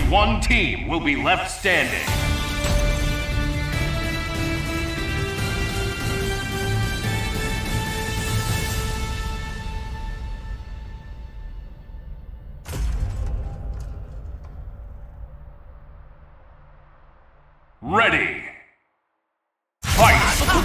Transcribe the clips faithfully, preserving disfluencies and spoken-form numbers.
one team will be left standing. Ready. Fight.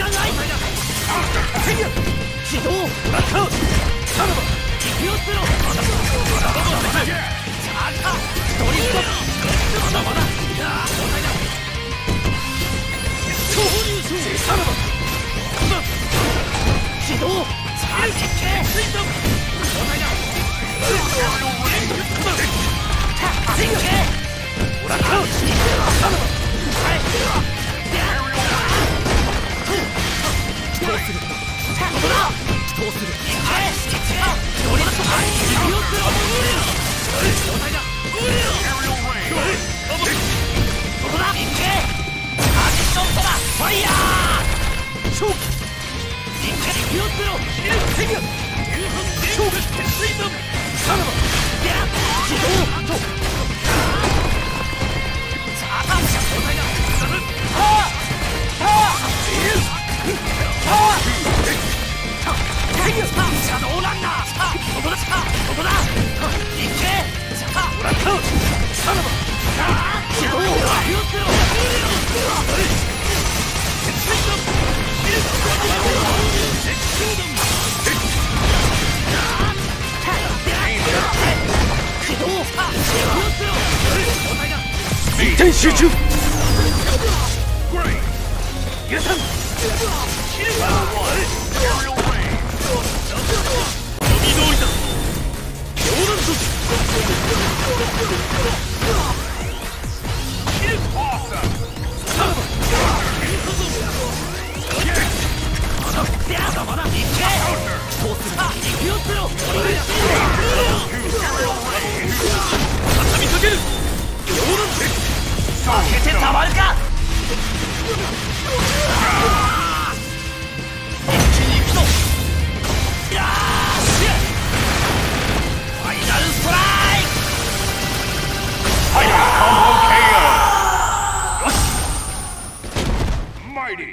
一点集中。許さん。負けてたまるか。一気に行くぞ。よし。ファイナルストライク。ファイナルコンボ ケーオー。よし。マイティ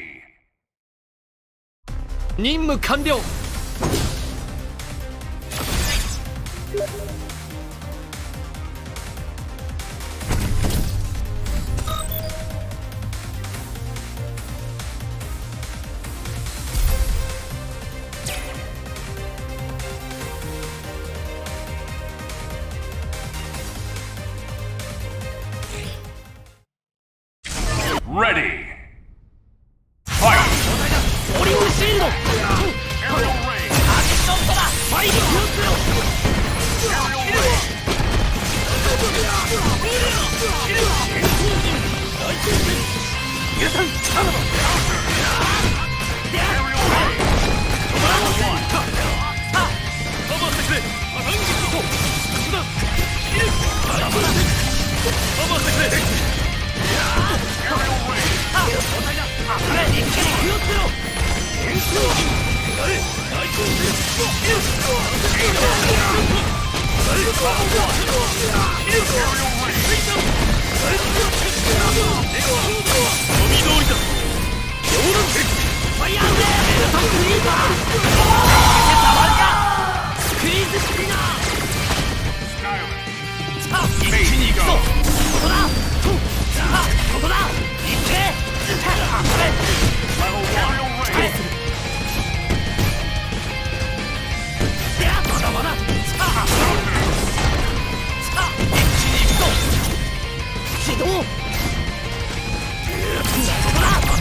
ー。任務完了。Ready. Fight. Aerial Rain. Fight. Aerial Rain. Let's go!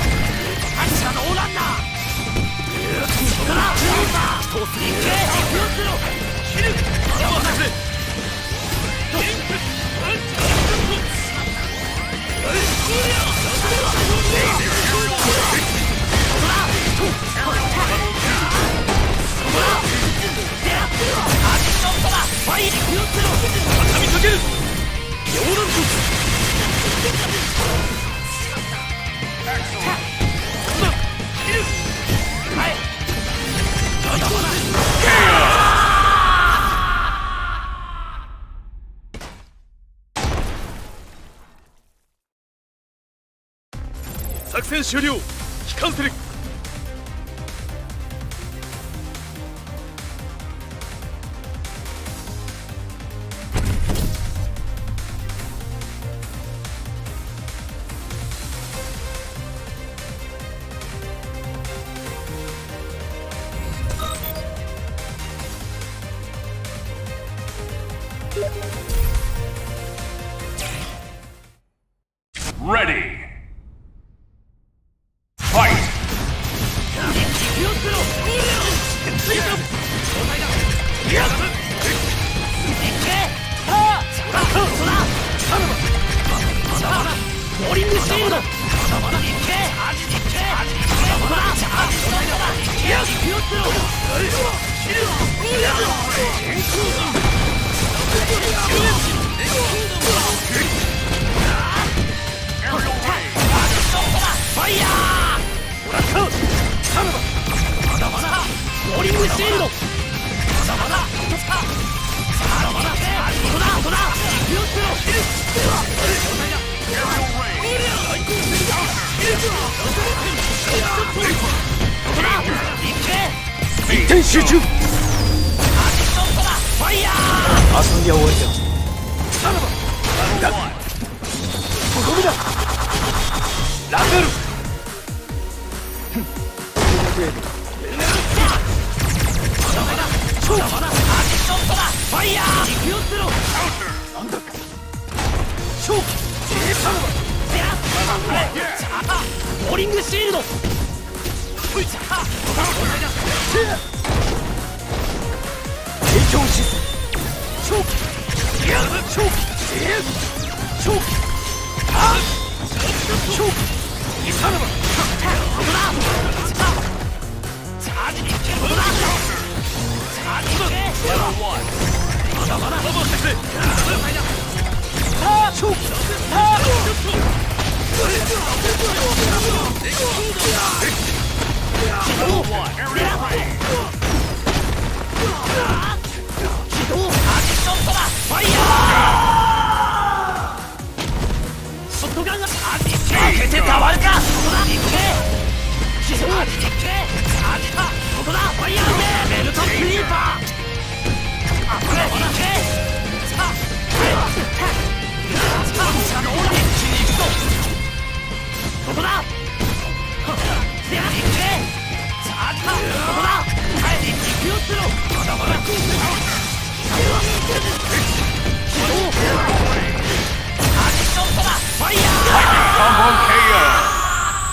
作戦終了。帰還する。Ready. Fight. ファイヤー！ほらっか！頼む！まだまだ！ローリングシールド！まだまだ！まだまだ！ここだここだ！気をつけろ！では！ここだ！一点集中！ファイヤー！遊びは終わりだ。頼む！だ！とどめだ！ラベル！ファイヤー！気をつけろ！なんだか勝負！ボーリングシールド！提供システム！勝負！勝負！勝負！あっ！勝負！さらば！ここだ！チャージに行け！ここだ！チャージに行け！まだまだ！あー！勝負！あー！起動！起動！アクショントラ！ファイヤー！ショットガンが開けてたまるか！ここだ！行け！起動！行け！チャージだ！ここだ！ファイヤー！ベルトクリーパー！あこれ行け！さあ！さあ！シャドウライン一気に行くぞ！ここだ！行け！チャージだ！ここだ！帰り気をつけろ！まだまだ！起動！アクショントラ！ファイヤー！Combo ケーオー!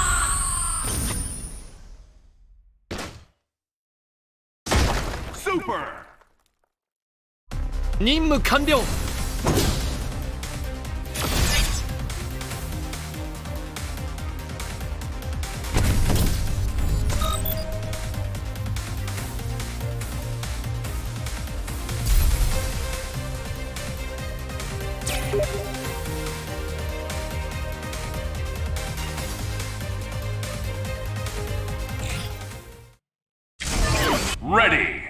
任務完了。Ready.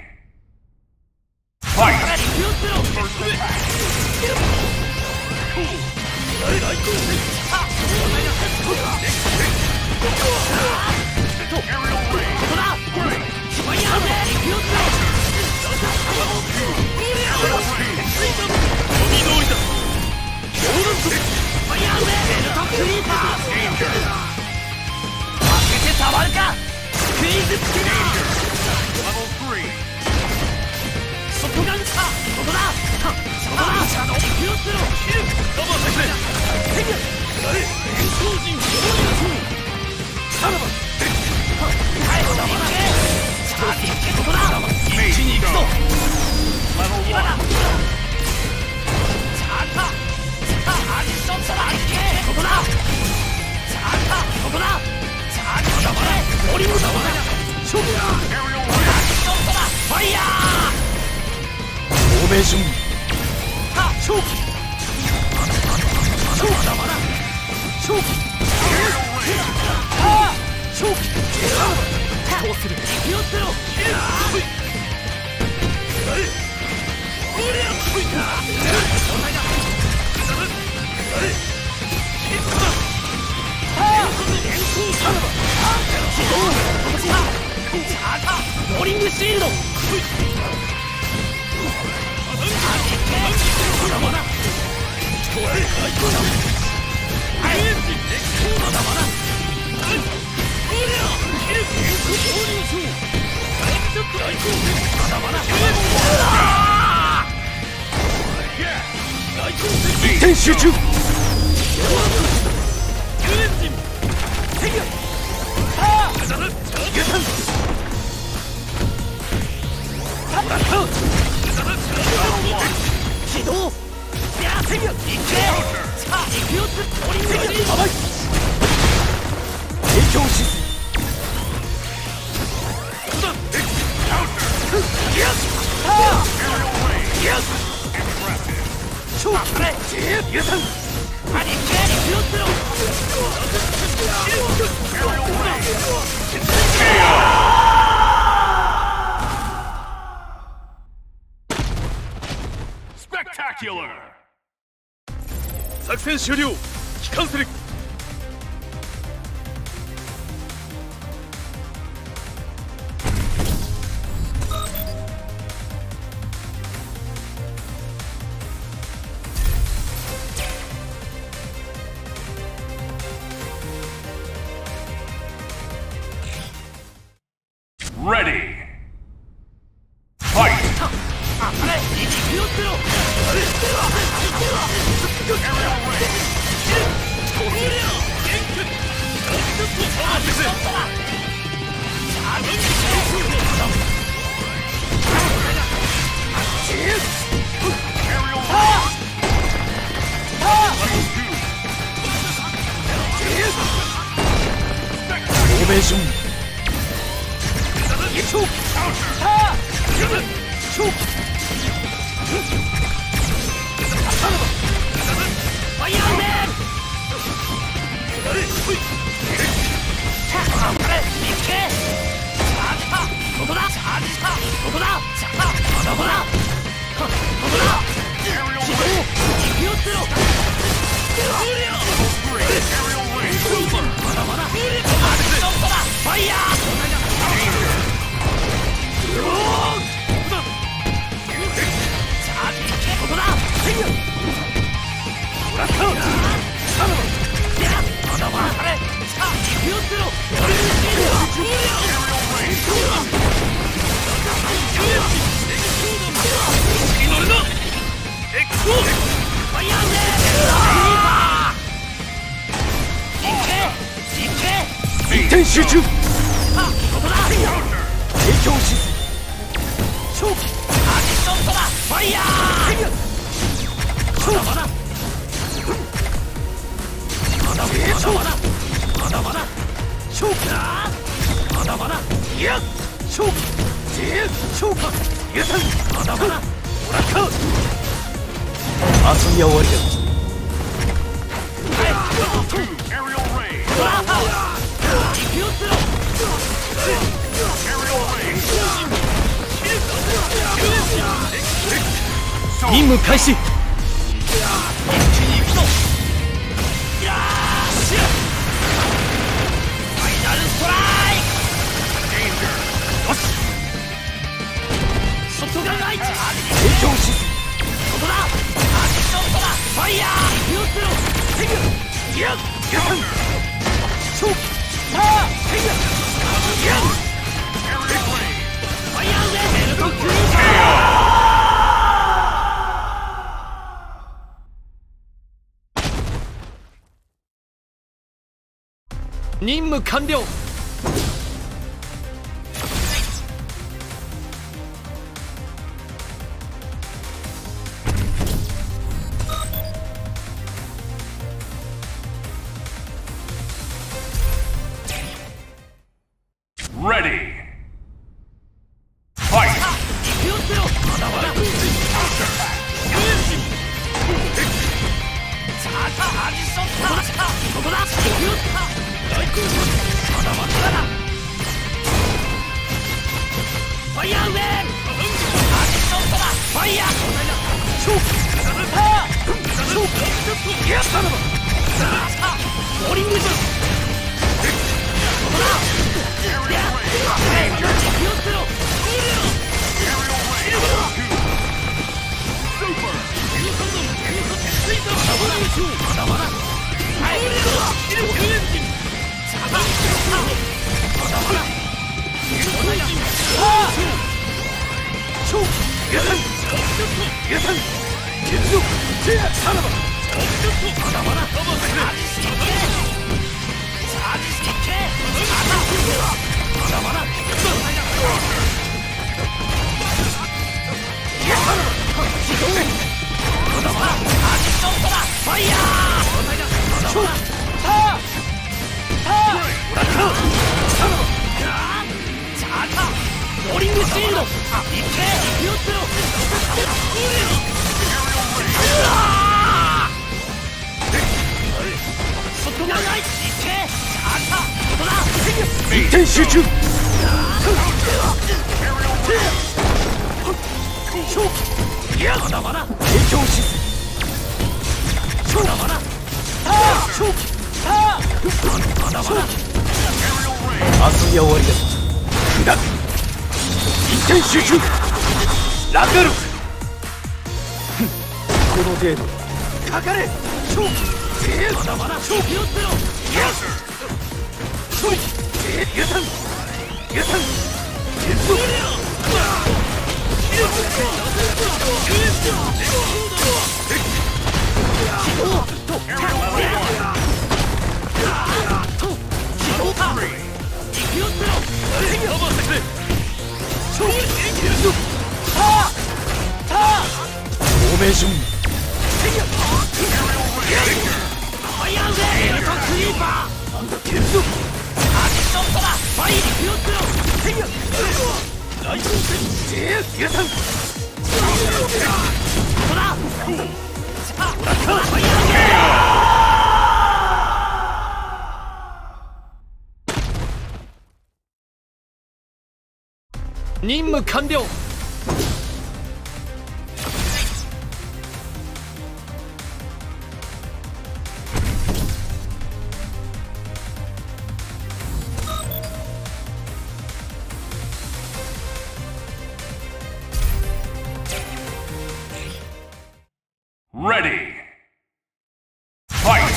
Fight. 連シールド。まだまだ。まだまだ。 一点集中。 起動。行け。さあ行くよ。 甘い。影響しすぎ。 超これ許さん。パニック気をつけろ。 Spectacular! 作戦終了。帰還する。 Ready! Fight! あれ気をつけろ。 フォーメーション。 一点集中。影響しすぎ。超気。 アジショントだ。ファイヤー。まだまだ。まだまだ。まだまだ。超気だ。まだまだ。いや。超気。超気。許さん。まだまだ。ほらか。 遊びは終わりだ。任務開始。任務完了。 Ready! Fight! まだまだ。アジソンタ。ここだ。まだまだだ。ファイヤーウェーブ。アジソンタだ。ファイヤー。超超いやさらば。ボーリングジャンプ。ここだ。いや気をつけろ。 ローリングシールド。いけ、気をつけろ。長い。いけ、あった。一点集中。まだまだ。影響しすぎ。まだまだ。まだまだ。遊びは終わりです。砕く。一点集中。ランガル。この程度。かかれ。まだまだ。気をつけろ。ゆたん。ゆたん。フォーメーション。なんだケンゾ。アクショントラファイ気をつけろ。大丈夫です。皆さん。ほら。任務完了。 Ready. Fight.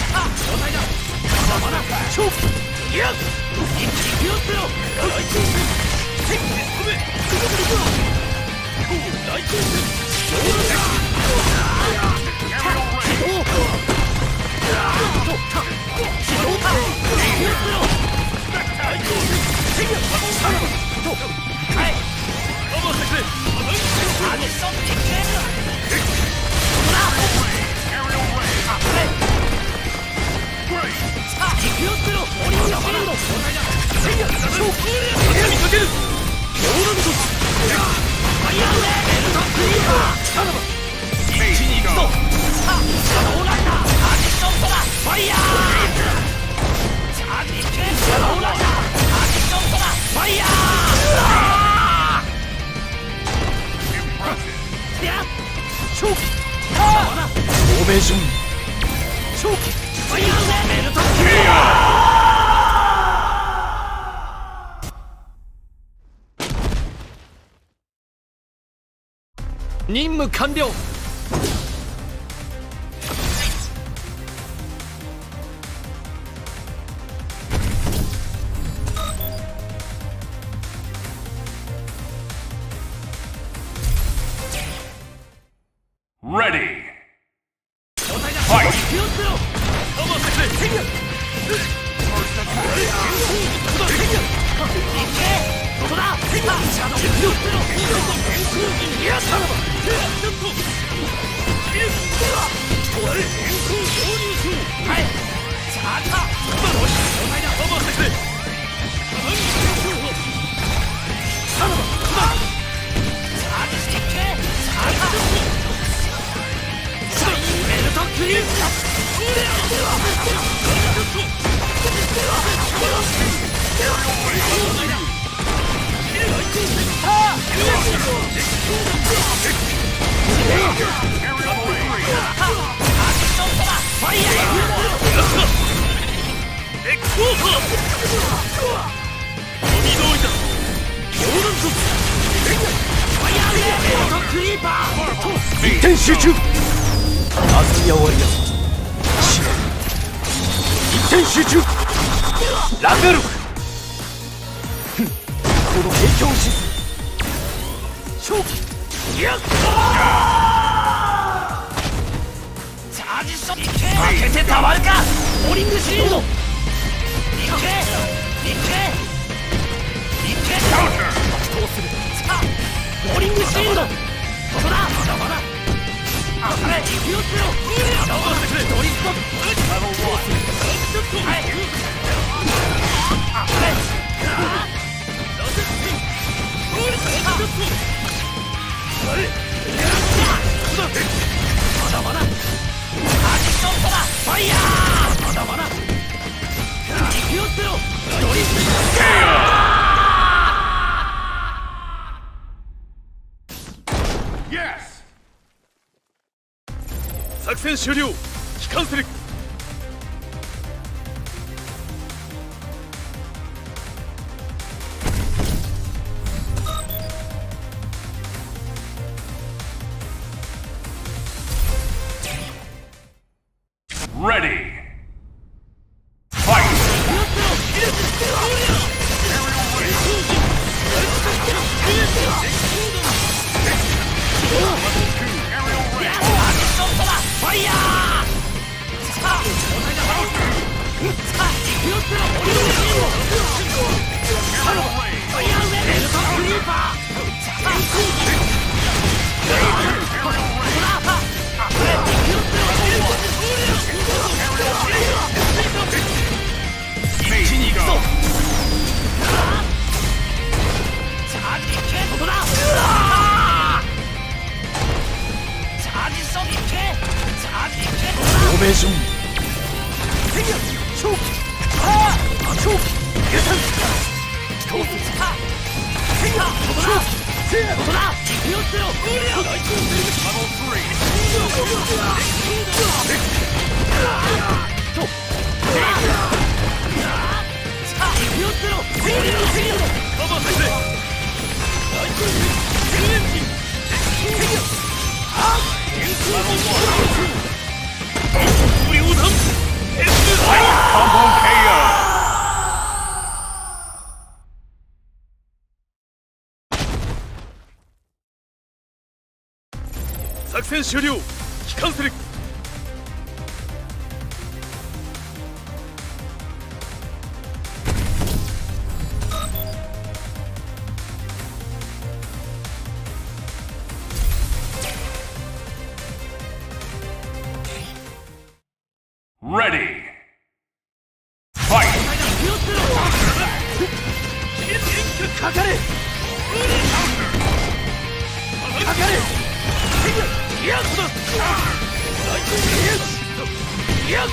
フォーメーション。任務完了。Ready. Fight. 一点集中。遊びは終わりだ。 点集中。ランガルク。ふん、この影響し勝負。いやっ、 チャージショット。負けてたまるか。オーリングシールド。いけいけいけ。どうする。さあオーリングシールド。ここだ。まだまだ。あれ気をつけろ。どうしてくれ。ドリフト。はい。あれまだまだ。アジショットだ。ファイヤー。まだまだ。気をつけろ。ドリフト。 作戦終了。帰還する。 Ready. Fight. Combo K O. 作戦終了。帰還する。 Ready. Fight. かかれ。かかれ。いやっと。いやっ。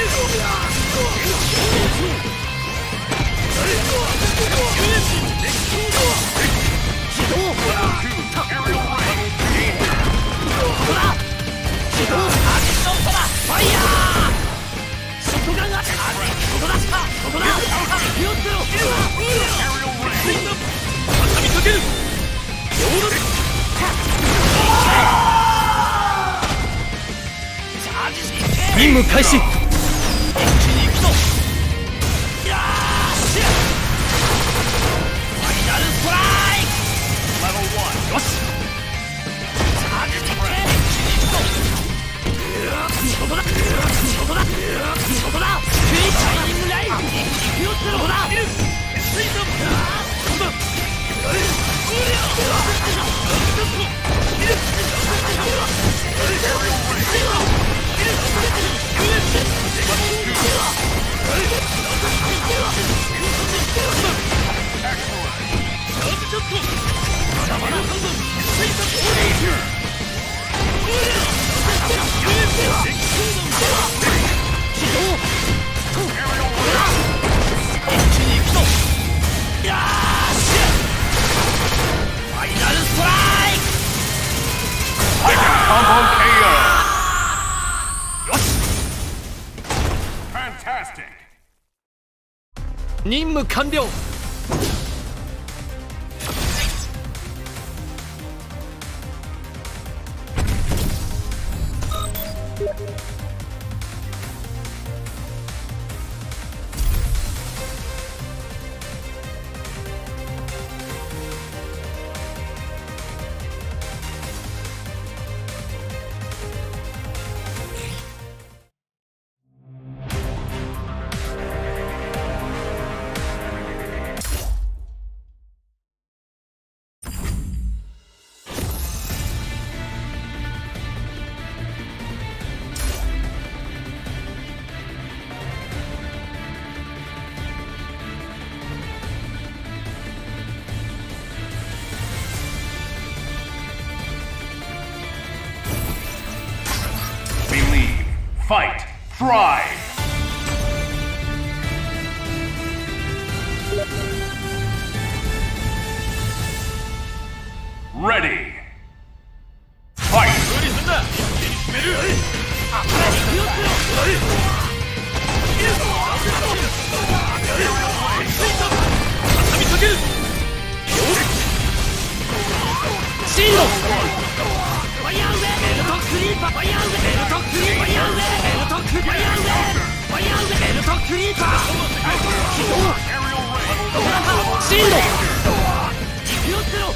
任務開始。一気に行くぞ。よし。ファイナルストライク。よし。チャージに行け。一気に行くぞ。そこだ。そこだ。そこだ。スイーチャイニングライン。気をつけろ。そこだ。スイート。そこだ。 Combo K O. Fantastic. 任務完了。 Fight! Thrive! Ready! Fight! 無理すんな。決める。畳みかける。シード。ファイヤーウェイ。ベルトクリーパー。ファイヤーウェイ。ベルトクリーパー。ファイヤーウェイ。ベルトクリーパー。ファイヤーウェイ。ファイヤーウェイ。ベルトクリーパー。シード。行くよってろ。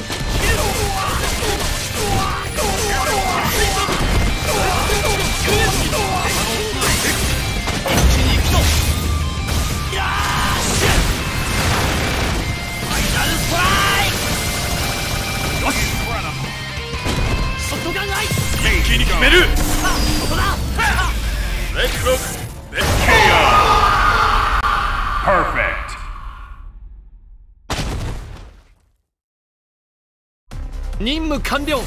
決める。レッツロック。レッツケーオー! Perfect! 任務完了。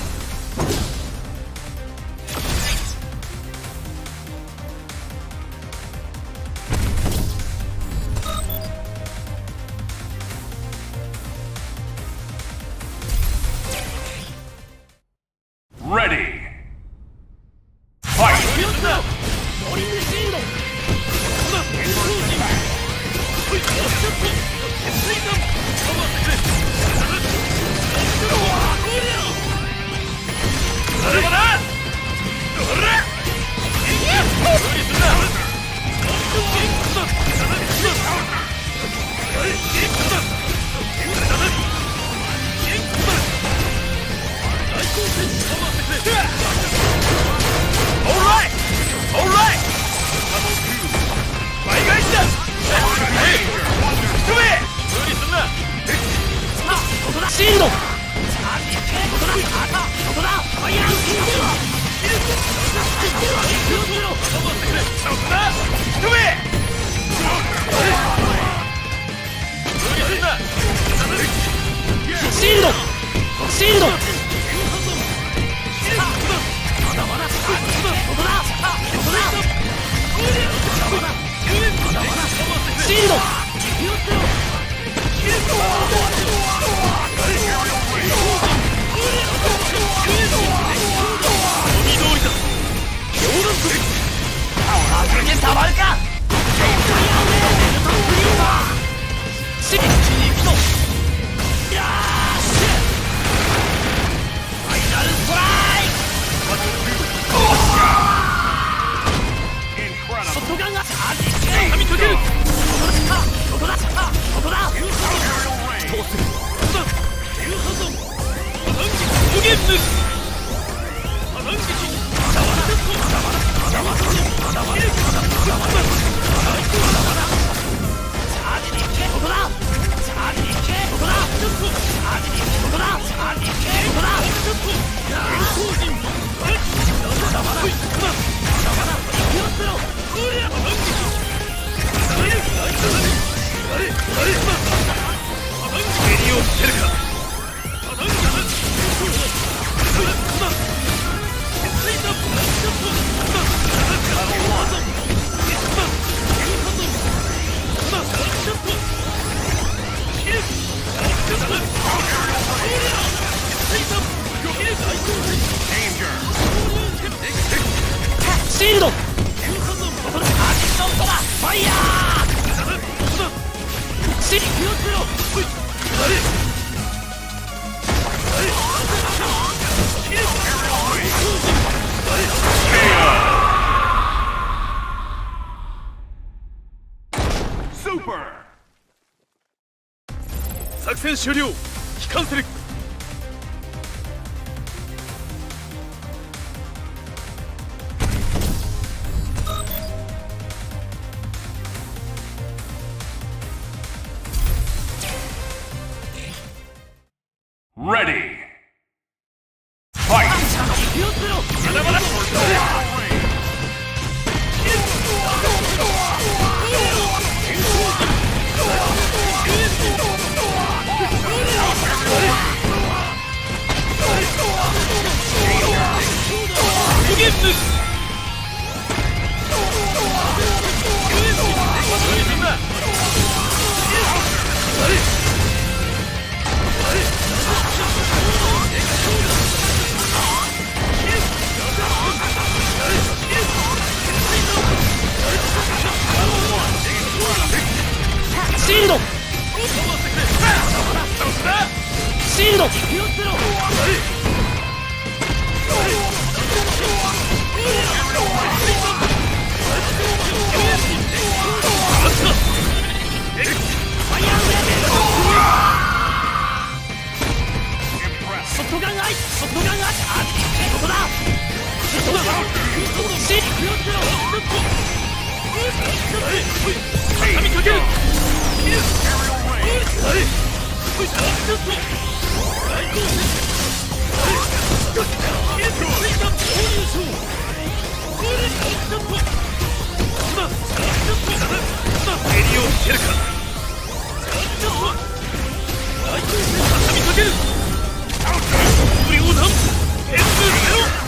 Ready! Fight! オリンピシールド。それもな。シールド。シールド。シールド。シールド。たまるか。シッチに行くぞ。よーし。ファイナルストライク。ショットガンが噛みかける。ここだここだ。どうする。無限です。シールド。ファイヤー。シール作戦終了。キャンセル。 Ready! Fight! まだまだ。無限です。 シールドショットガンアイショットガンアイここだショットガンシー畳みかける襟をつけるか畳みかける無料弾エンブゼロ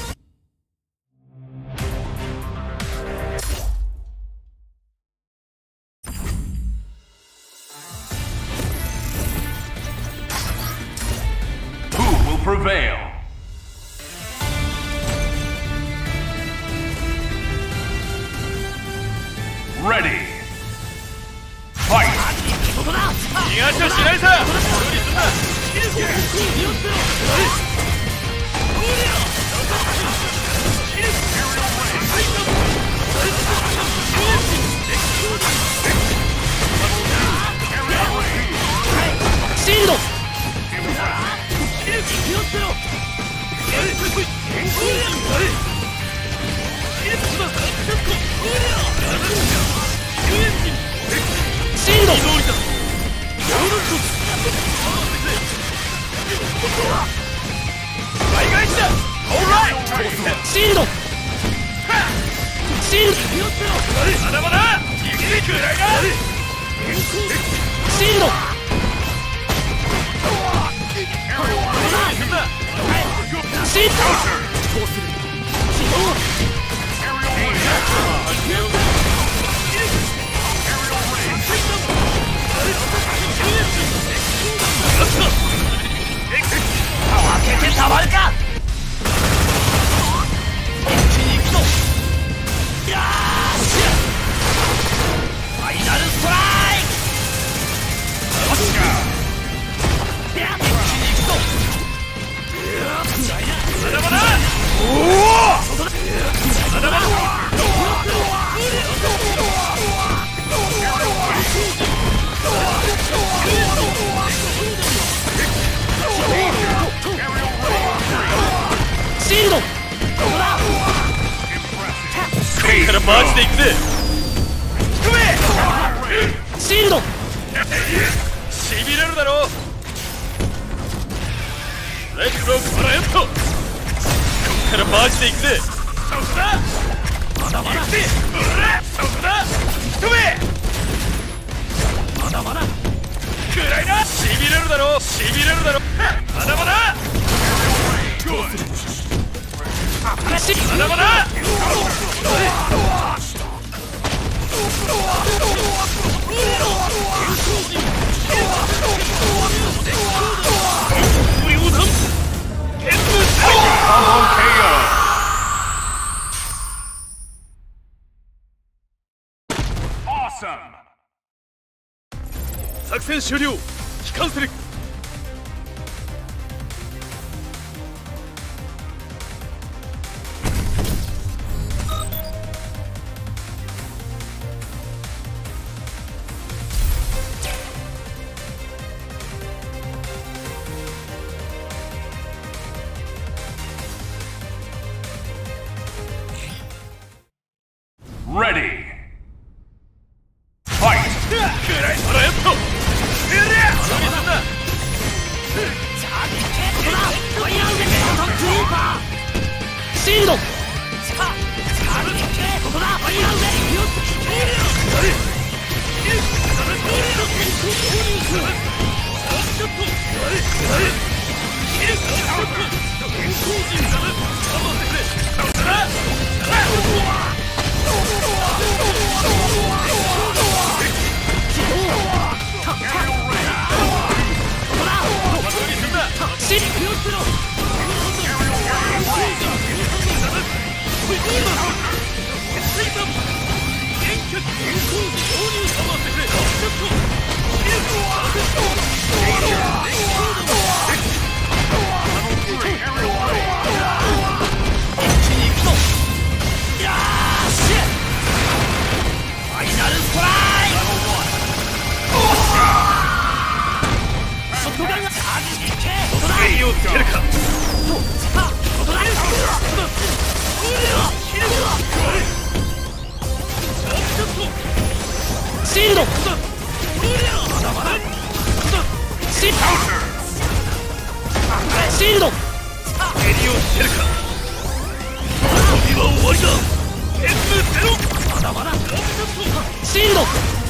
Prevail. Ready. Fight. 逃がしはしないさ。無理すんな。 シールドシールド倍返しだ。オーライシールドシールドまだまだいいくらいだ。 シールドシールドこうする起動開けてたまるか一気に行くぞよーしファイナルストライクよし一気に行くぞまだまだおおまだまだシールドここだこれからマーチで行くぜ。 低めシールドしびれるだろう。レッツロークパラエット。こっからマーチで行くぜ。そこだまだまだそこだ一目まだまだくらいだ。しびれるだろう。しびれるだろう。まだまだどうする新しいまだまだ無料弾エンブゼロ Combo K O. Awesome. 作戦終了。帰還する。 Ready. Fight. くらいパラエット。うりゃ無理すんな。 シールドシをつけるか。シールド。シールド。襟をつけるか。旅は終わりだ。エスゼロ。まだまだ。シールド。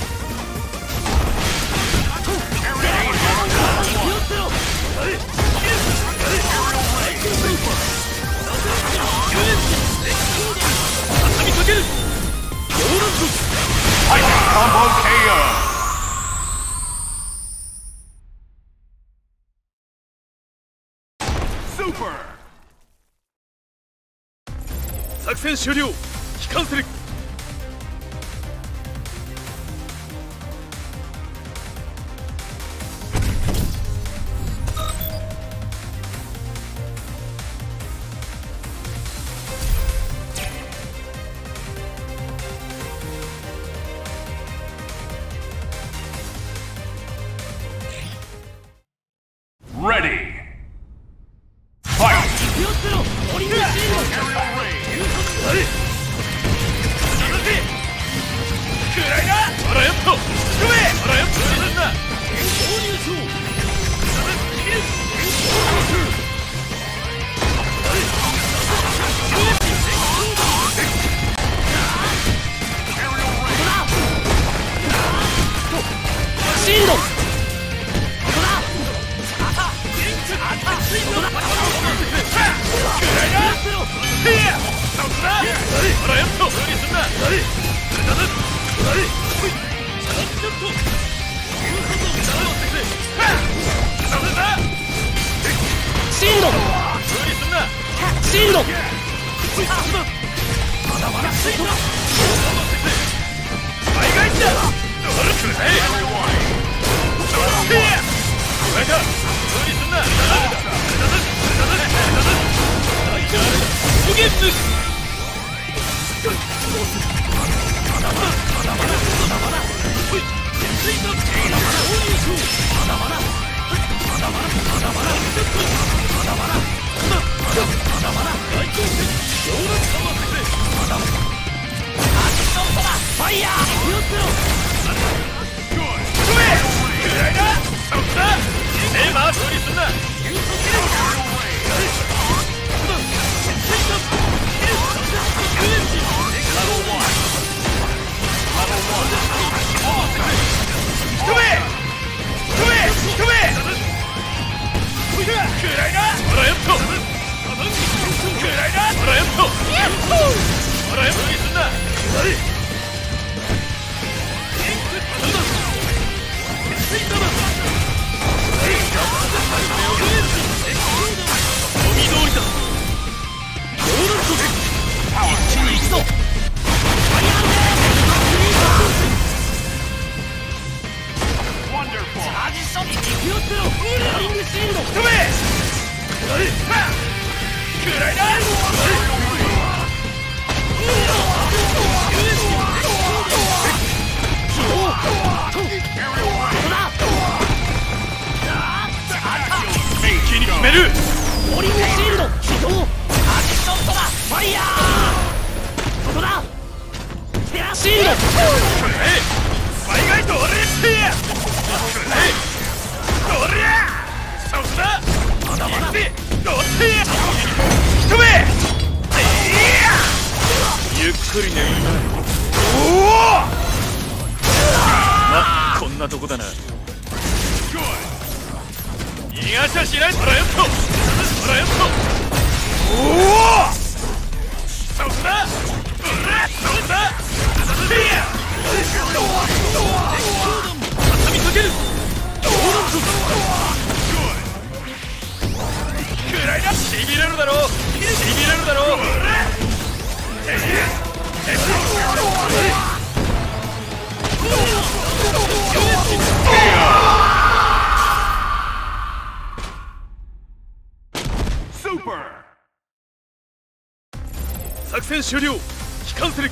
畳みかける。 Combo K O. Super. 作戦終了。キャンセル。 Ready. Fight. シールド。シールド。シールド。ファイヤー。エマー処理すんな。ゆっくりね。おお、ま、こんなとこだな。逃がしゃしない。ほらよっと、ほらよっと。おお、そうだ、そうだ。畳みかける。くらいだ。しびれるだろう。しびれるだろう。作戦終了。キャンセル。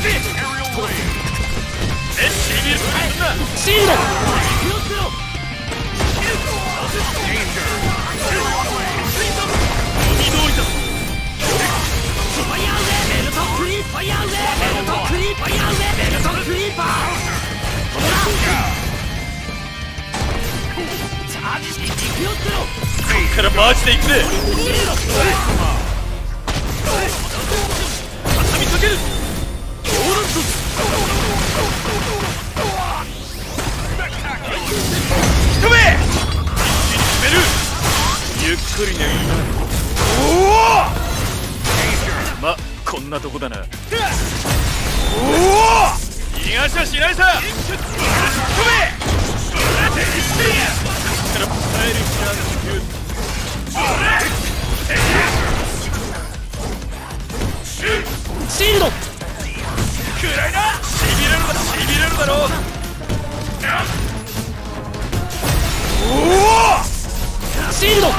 シールド。 こっからマジでいくぜ。畳みかける。一目一気に決める。ゆっくりね。おお、ま、こんなとこだな。おお、逃がしゃしないさ。一目から耐えるチャンス。 シールド。 くらいな。しびれるだしびれるだろう。おお、 シールド。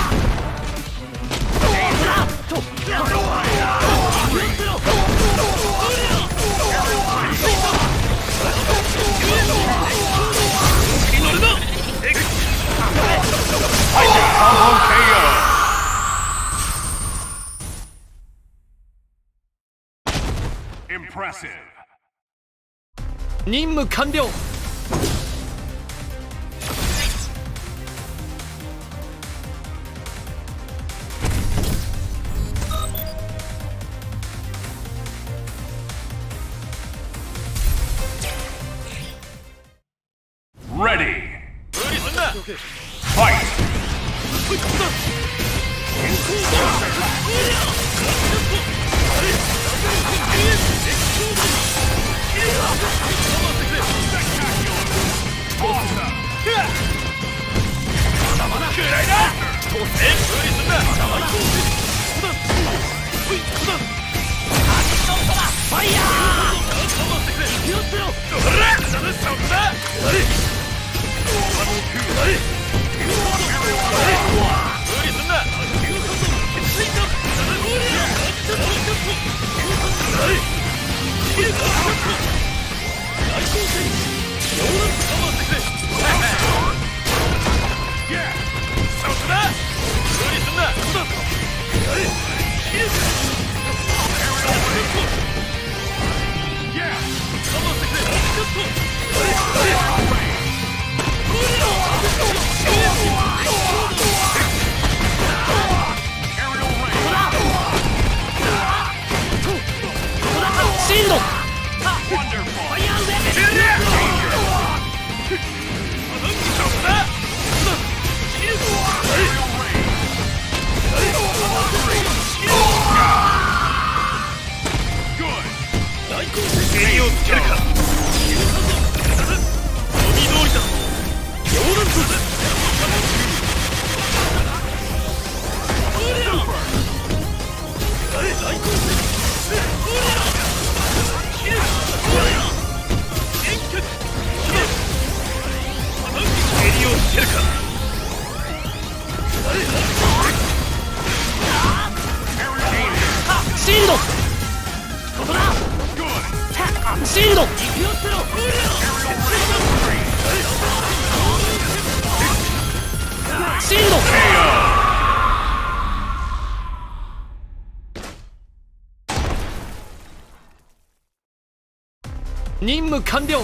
Impressive. 任務完了。 Ready. 無理すんな。 Fight. シールド。 襟をつけるか。読み通りだ。両断トツ。襟をつけるか。 シールド。シールド。シールド。任務完了。